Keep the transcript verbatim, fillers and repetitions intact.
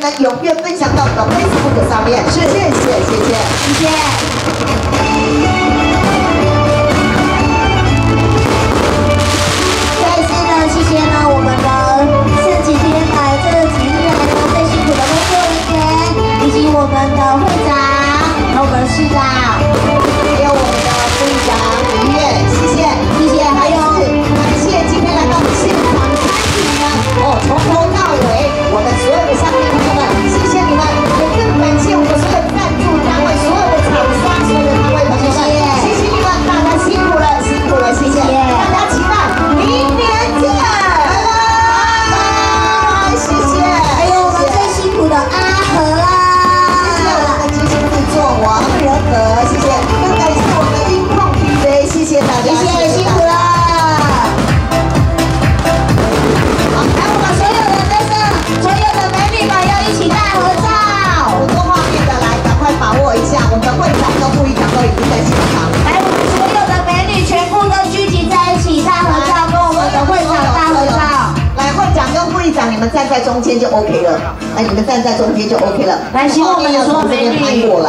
能踊跃分享到我们的 Facebook 上面。是，谢谢，谢谢，谢谢。 再次呢，谢谢呢我们的这几天来这几日来呢最辛苦的工作人员，以及我们的会长，还有我们的市长， 还有我们的副议长李月，谢谢， 谢谢，还有感谢今天来到现场参与呢，哦，从头到尾，我们所有的商店朋友们，谢谢你们，也更感谢我们所有赞助单位、所有的厂商、所有的摊位朋友们，谢谢你们，大家辛苦了，辛苦了，谢谢，大家期待明年见，拜拜，谢谢， 还有我们最辛苦的阿和啦， 谢谢我们的执行制作王仁和，谢谢，更感谢我们的音控 P J， 谢谢大家， 谢谢辛苦了。好，来我们所有的先生，所有的美女们要一起大合照。 很多画面的来，赶快把握一下，我们的会长跟副议长都已经在现场。 来，我们所有的美女全部都聚集在一起大合照，跟我们的会长大合照。 来，会长跟副议长，你们站在中间就 OK 了。来，你们站在中间就 OK 了。 来，请我们的所有美女。